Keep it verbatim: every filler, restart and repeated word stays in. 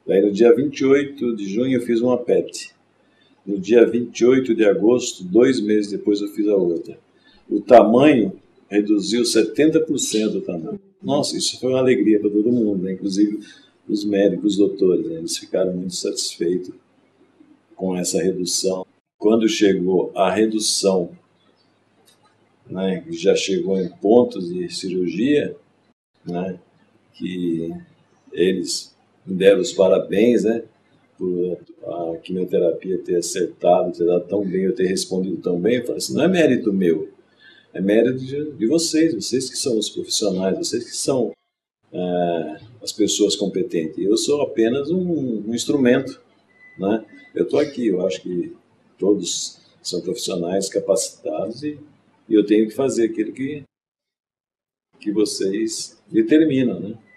Aí no dia vinte e oito de junho eu fiz uma P E T. No dia vinte e oito de agosto, dois meses depois, eu fiz a outra. O tamanho reduziu setenta por cento do tamanho. Nossa, isso foi uma alegria para todo mundo, né? Inclusive os médicos, os doutores, né? Eles ficaram muito satisfeitos com essa redução. Quando chegou a redução, né, já chegou em pontos de cirurgia, né, que eles me deram os parabéns, né, por a quimioterapia ter acertado, ter dado tão bem, eu ter respondido tão bem. Eu falei assim, não é mérito meu, é mérito de, de vocês, vocês que são os profissionais, vocês que são é, as pessoas competentes. Eu sou apenas um, um instrumento, né? Eu estou aqui, eu acho que todos são profissionais capacitados e, e eu tenho que fazer aquilo que, que vocês determinam, né?